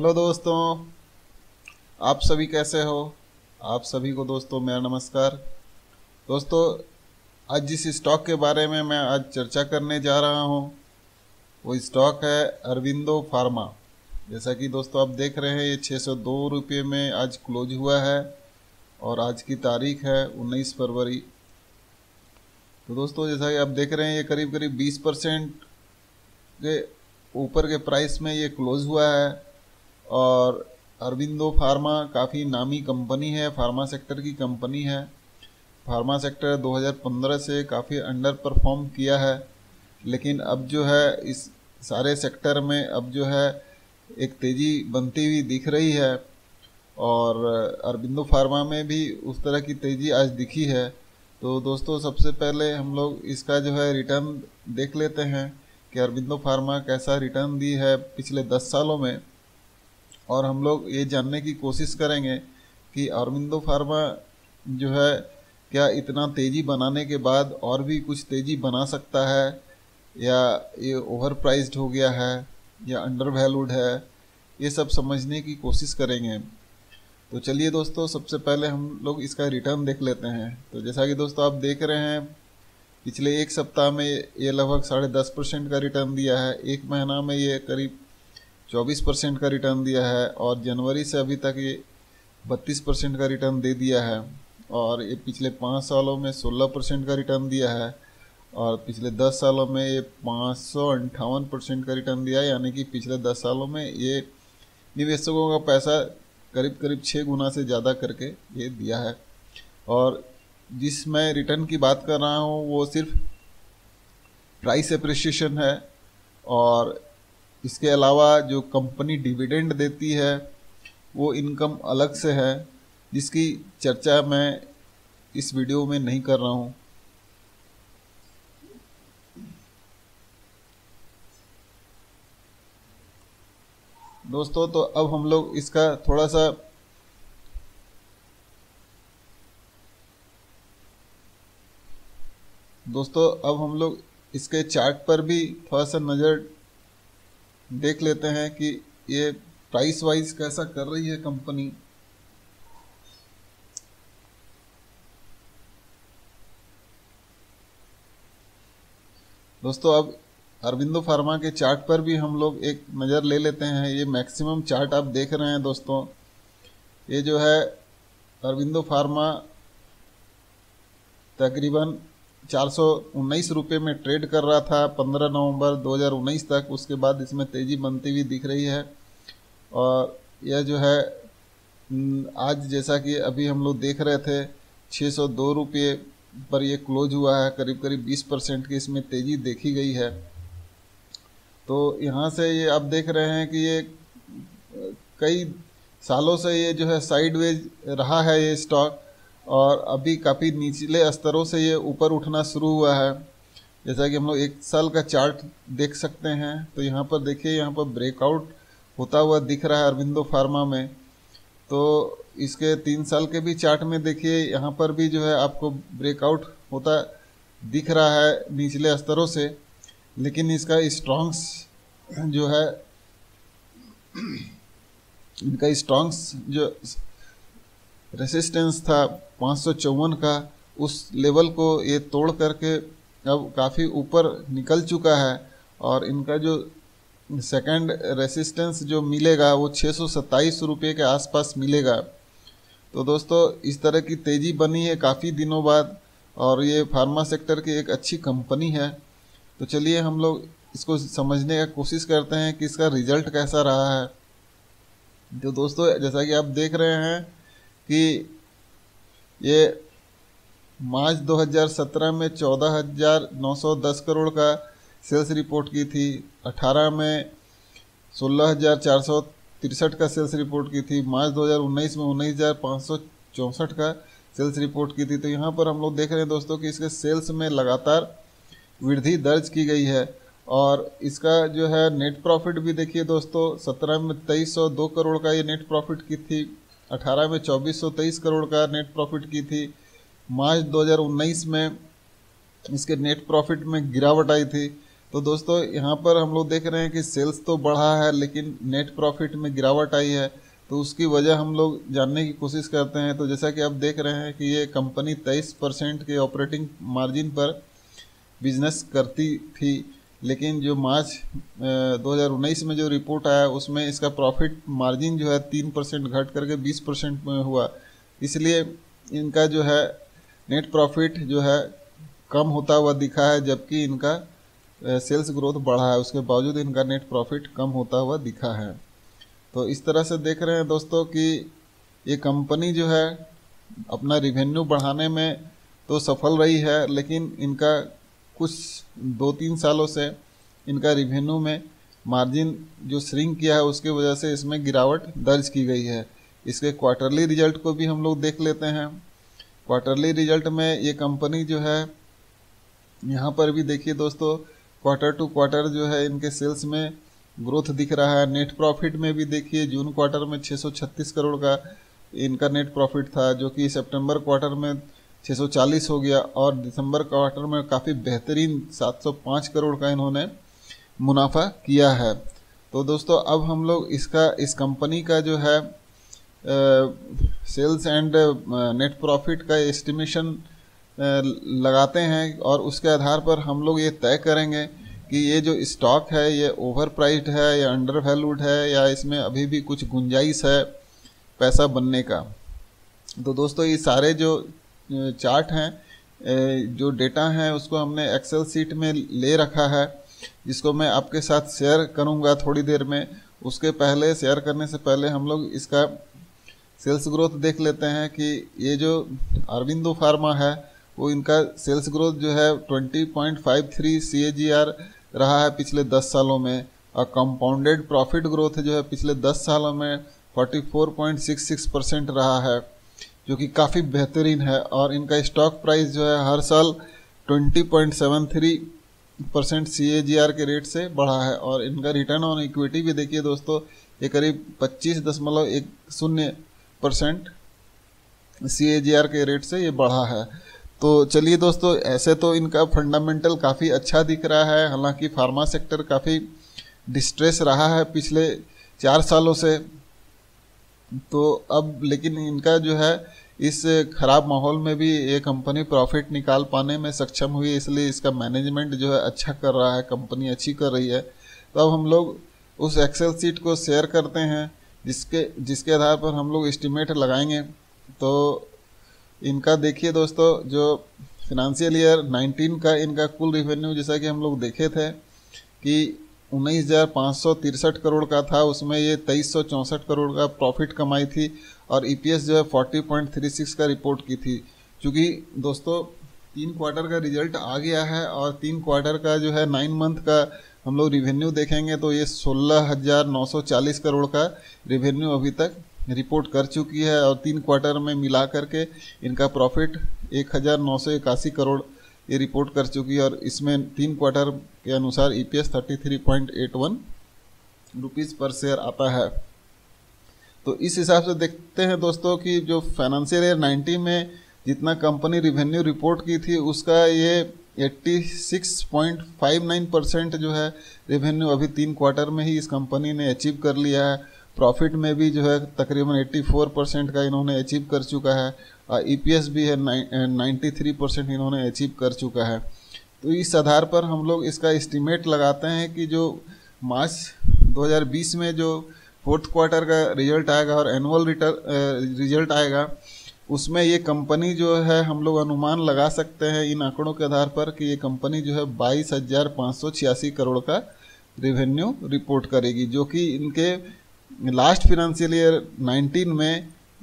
Hello दोस्तों, आप सभी कैसे हो। आप सभी को दोस्तों मेरा नमस्कार। दोस्तों, आज जिस स्टॉक के बारे में मैं आज चर्चा करने जा रहा हूं वो स्टॉक है अरविंदो फार्मा। जैसा कि दोस्तों आप देख रहे हैं, ये 602 रुपये में आज क्लोज हुआ है और आज की तारीख है 19 फरवरी। तो दोस्तों जैसा कि आप देख रहे हैं, ये करीब करीब 20% के ऊपर के प्राइस में ये क्लोज हुआ है। और अरविंदो फार्मा काफ़ी नामी कंपनी है, फार्मा सेक्टर की कंपनी है। फार्मा सेक्टर 2015 से काफ़ी अंडर परफॉर्म किया है, लेकिन अब जो है इस सारे सेक्टर में अब जो है एक तेज़ी बनती हुई दिख रही है और अरविंदो फार्मा में भी उस तरह की तेज़ी आज दिखी है। तो दोस्तों सबसे पहले हम लोग इसका जो है रिटर्न देख लेते हैं कि अरविंदो फार्मा कैसा रिटर्न दी है पिछले 10 सालों में, और हम लोग ये जानने की कोशिश करेंगे कि अरविंदो फार्मा जो है क्या इतना तेज़ी बनाने के बाद और भी कुछ तेज़ी बना सकता है, या ये ओवर प्राइस्ड हो गया है या अंडर वैल्यूड है। ये सब समझने की कोशिश करेंगे। तो चलिए दोस्तों, सबसे पहले हम लोग इसका रिटर्न देख लेते हैं। तो जैसा कि दोस्तों आप देख रहे हैं, पिछले एक सप्ताह में ये लगभग 10.5% का रिटर्न दिया है। एक महीना में ये करीब 24% का रिटर्न दिया है और जनवरी से अभी तक ये 32% का रिटर्न दे दिया है। और ये पिछले 5 सालों में 16% का रिटर्न दिया है और पिछले 10 सालों में ये 558% का रिटर्न दिया है। यानी कि पिछले 10 सालों में ये निवेशकों का पैसा करीब करीब 6 गुना से ज़्यादा करके ये दिया है। और जिस मैं रिटर्न की बात कर रहा हूँ वो सिर्फ प्राइस एप्रिसिएशन है, और इसके अलावा जो कंपनी डिविडेंड देती है वो इनकम अलग से है, जिसकी चर्चा मैं इस वीडियो में नहीं कर रहा हूँ। दोस्तों तो अब हम लोग इसका थोड़ा सा इसके चार्ट पर भी थोड़ा सा नज़र देख लेते हैं कि ये प्राइस वाइज कैसा कर रही है कंपनी। दोस्तों अब अरविंदो फार्मा के चार्ट पर भी हम लोग एक नज़र ले लेते हैं। ये मैक्सिमम चार्ट आप देख रहे हैं दोस्तों, ये जो है अरविंदो फार्मा तकरीबन 419 रुपये में ट्रेड कर रहा था 15 नवंबर 2019 तक। उसके बाद इसमें तेज़ी बनती हुई दिख रही है और यह जो है आज जैसा कि अभी हम लोग देख रहे थे 602 रुपये पर यह क्लोज हुआ है। करीब करीब 20% की इसमें तेज़ी देखी गई है। तो यहाँ से ये आप देख रहे हैं कि ये कई सालों से ये जो है साइडवेज रहा है ये स्टॉक, और अभी काफ़ी निचले स्तरों से ये ऊपर उठना शुरू हुआ है। जैसा कि हम लोग 1 साल का चार्ट देख सकते हैं, तो यहाँ पर देखिए, यहाँ पर ब्रेकआउट होता हुआ दिख रहा है अरविंदो फार्मा में। तो इसके 3 साल के भी चार्ट में देखिए, यहाँ पर भी जो है आपको ब्रेकआउट होता दिख रहा है निचले स्तरों से, लेकिन इसका स्ट्रॉन्ग्स जो है इनका स्ट्रॉन्ग्स जो रेसिस्टेंस था 554 का, उस लेवल को ये तोड़ करके अब काफ़ी ऊपर निकल चुका है। और इनका जो सेकंड रेसिस्टेंस जो मिलेगा वो 627 रुपये के आसपास मिलेगा। तो दोस्तों इस तरह की तेज़ी बनी है काफ़ी दिनों बाद, और ये फार्मा सेक्टर की एक अच्छी कंपनी है। तो चलिए हम लोग इसको समझने का कोशिश करते हैं कि इसका रिज़ल्ट कैसा रहा है। तो दोस्तों जैसा कि आप देख रहे हैं कि ये मार्च 2017 में 14,910 करोड़ का सेल्स रिपोर्ट की थी, 18 में 16,463 का सेल्स रिपोर्ट की थी, मार्च 2019 में 19,564 का सेल्स रिपोर्ट की थी। तो यहाँ पर हम लोग देख रहे हैं दोस्तों कि इसके सेल्स में लगातार वृद्धि दर्ज की गई है। और इसका जो है नेट प्रॉफिट भी देखिए दोस्तों, 17 में 2302 करोड़ का ये नेट प्रॉफिट की थी, 18 में 2423 करोड़ का नेट प्रॉफिट की थी, मार्च 2019 में इसके नेट प्रॉफिट में गिरावट आई थी तो दोस्तों यहाँ पर हम लोग देख रहे हैं कि सेल्स तो बढ़ा है लेकिन नेट प्रॉफिट में गिरावट आई है। तो उसकी वजह हम लोग जानने की कोशिश करते हैं। तो जैसा कि आप देख रहे हैं कि ये कंपनी 23% के ऑपरेटिंग मार्जिन पर बिजनेस करती थी, लेकिन जो मार्च 2019 में जो रिपोर्ट आया उसमें इसका प्रॉफिट मार्जिन जो है 3% घट करके 20% में हुआ। इसलिए इनका जो है नेट प्रॉफिट जो है कम होता हुआ दिखा है, जबकि इनका सेल्स ग्रोथ बढ़ा है, उसके बावजूद इनका नेट प्रॉफिट कम होता हुआ दिखा है। तो इस तरह से देख रहे हैं दोस्तों कि ये कंपनी जो है अपना रिवेन्यू बढ़ाने में तो सफल रही है, लेकिन इनका कुछ 2-3 सालों से इनका रिवेन्यू में मार्जिन जो श्रिंक किया है उसकी वजह से इसमें गिरावट दर्ज की गई है। इसके क्वार्टरली रिजल्ट को भी हम लोग देख लेते हैं। क्वार्टरली रिजल्ट में ये कंपनी जो है यहाँ पर भी देखिए दोस्तों, क्वार्टर टू क्वार्टर जो है इनके सेल्स में ग्रोथ दिख रहा है। नेट प्रॉफिट में भी देखिए जून क्वार्टर में 636 करोड़ का इनका नेट प्रॉफिट था, जो कि सितंबर क्वार्टर में 640 हो गया, और दिसंबर क्वार्टर में काफ़ी बेहतरीन 705 करोड़ का इन्होंने मुनाफा किया है। तो दोस्तों अब हम लोग इस कंपनी का जो है सेल्स एंड नेट प्रॉफिट का एस्टिमेशन लगाते हैं, और उसके आधार पर हम लोग ये तय करेंगे कि ये जो स्टॉक है ये ओवर प्राइस्ड है या अंडर वैल्यूड है, या इसमें अभी भी कुछ गुंजाइश है पैसा बनने का। तो दोस्तों ये सारे जो चार्ट हैं, जो डेटा हैं, उसको हमने एक्सेल सीट में ले रखा है, जिसको मैं आपके साथ शेयर करूंगा थोड़ी देर में। उसके पहले शेयर करने से पहले हम लोग इसका सेल्स ग्रोथ देख लेते हैं कि ये जो अरविंदो फार्मा है वो इनका सेल्स ग्रोथ जो है 20.53 CAGR रहा है पिछले 10 सालों में, और कंपाउंडेड प्रॉफिट ग्रोथ जो है पिछले 10 सालों में 44.66% रहा है, जो कि काफ़ी बेहतरीन है। और इनका स्टॉक प्राइस जो है हर साल 20.73% CAGR के रेट से बढ़ा है, और इनका रिटर्न ऑन इक्विटी भी देखिए दोस्तों, ये करीब 25.10% CAGR के रेट से ये बढ़ा है। तो चलिए दोस्तों, ऐसे तो इनका फंडामेंटल काफ़ी अच्छा दिख रहा है। हालांकि फार्मा सेक्टर काफ़ी डिस्ट्रेस रहा है पिछले 4 सालों से, तो अब लेकिन इनका जो है इस खराब माहौल में भी ये कंपनी प्रॉफिट निकाल पाने में सक्षम हुई, इसलिए इसका मैनेजमेंट जो है अच्छा कर रहा है, कंपनी अच्छी कर रही है। तो अब हम लोग उस एक्सेल सीट को शेयर करते हैं, जिसके आधार पर हम लोग एस्टिमेट लगाएंगे। तो इनका देखिए दोस्तों, जो फिनंशियल ईयर 19 का इनका कुल रिवेन्यू जैसा कि हम लोग देखे थे कि 19,563 करोड़ का था, उसमें ये 2364 करोड़ का प्रॉफिट कमाई थी, और EPS जो है 40.36 का रिपोर्ट की थी। चूँकि दोस्तों 3 क्वार्टर का रिजल्ट आ गया है, और 3 क्वार्टर का जो है 9 मंथ का हम लोग रिवेन्यू देखेंगे तो ये 16,940 करोड़ का रिवेन्यू अभी तक रिपोर्ट कर चुकी है, और 3 क्वार्टर में मिला करके इनका प्रॉफिट 1,981 करोड़ ये रिपोर्ट कर चुकी है, और इसमें 3 क्वार्टर के अनुसार EPS 33.81 रुपीज़ पर शेयर आता है। तो इस हिसाब से देखते हैं दोस्तों कि जो फाइनेंशियल ईयर 90 में जितना कंपनी रिवेन्यू रिपोर्ट की थी उसका ये 86.59% जो है रेवेन्यू अभी 3 क्वार्टर में ही इस कंपनी ने अचीव कर लिया है। प्रॉफिट में भी जो है तकरीबन 84% का इन्होंने अचीव कर चुका है, और EPS भी है 93% इन्होंने अचीव कर चुका है। तो इस आधार पर हम लोग इसका एस्टिमेट लगाते हैं कि जो मार्च 2020 में जो 4th क्वार्टर का रिजल्ट आएगा और एनुअल रिजल्ट आएगा, उसमें ये कंपनी जो है हम लोग अनुमान लगा सकते हैं इन आंकड़ों के आधार पर कि ये कंपनी जो है 22,586 करोड़ का रेवेन्यू रिपोर्ट करेगी, जो कि इनके लास्ट फिनंशियल ईयर 19 में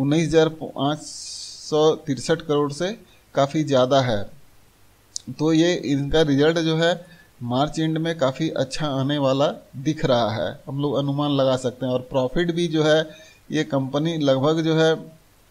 19,563 करोड़ से काफ़ी ज़्यादा है। तो ये इनका रिजल्ट जो है मार्च एंड में काफ़ी अच्छा आने वाला दिख रहा है, हम लोग अनुमान लगा सकते हैं। और प्रॉफिट भी जो है ये कंपनी लगभग जो है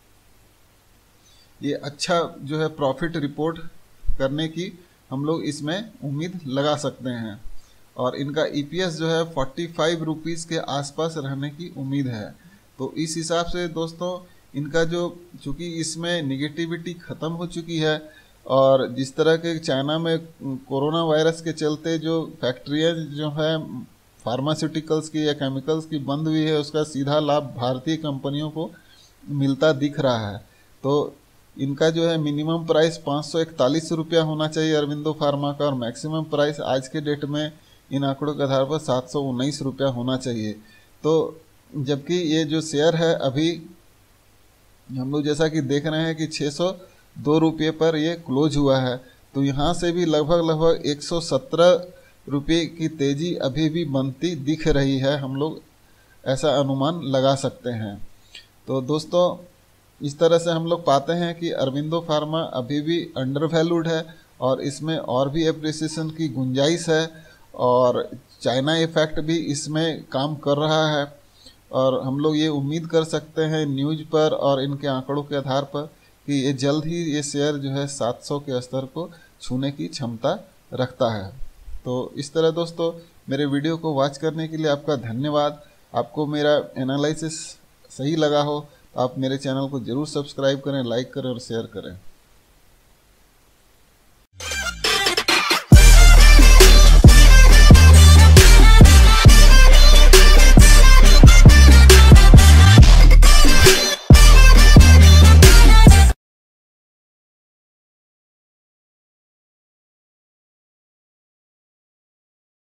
ये अच्छा जो है प्रॉफिट रिपोर्ट करने की हम लोग इसमें उम्मीद लगा सकते हैं, और इनका EPS जो है 45 रुपीज़ के आसपास रहने की उम्मीद है। तो इस हिसाब से दोस्तों इनका जो चूँकि इसमें निगेटिविटी ख़त्म हो चुकी है और जिस तरह के चाइना में कोरोना वायरस के चलते जो फैक्ट्रियाँ जो है फार्मास्यूटिकल्स की या केमिकल्स की बंद हुई है, उसका सीधा लाभ भारतीय कंपनियों को मिलता दिख रहा है। तो इनका जो है मिनिमम प्राइस 541 रुपया होना चाहिए अरबिंदो फार्मा का, और मैक्सिमम प्राइस आज के डेट में इन आंकड़ों के आधार पर 719 रुपया होना चाहिए। तो जबकि ये जो शेयर है अभी हम लोग जैसा कि देख रहे हैं कि 602 रुपये पर ये क्लोज हुआ है। तो यहाँ से भी लगभग 117 रुपये की तेज़ी अभी भी बनती दिख रही है, हम लोग ऐसा अनुमान लगा सकते हैं। तो दोस्तों इस तरह से हम लोग पाते हैं कि अरबिंदो फार्मा अभी भी अंडर वैल्यूड है और इसमें और भी एप्रिसिएशन की गुंजाइश है, और चाइना इफेक्ट भी इसमें काम कर रहा है। और हम लोग ये उम्मीद कर सकते हैं न्यूज़ पर और इनके आंकड़ों के आधार पर कि ये जल्द ही ये शेयर जो है 700 के स्तर को छूने की क्षमता रखता है। तो इस तरह दोस्तों मेरे वीडियो को वॉच करने के लिए आपका धन्यवाद। आपको मेरा एनालिसिस सही लगा हो तो आप मेरे चैनल को ज़रूर सब्सक्राइब करें, लाइक करें और शेयर करें।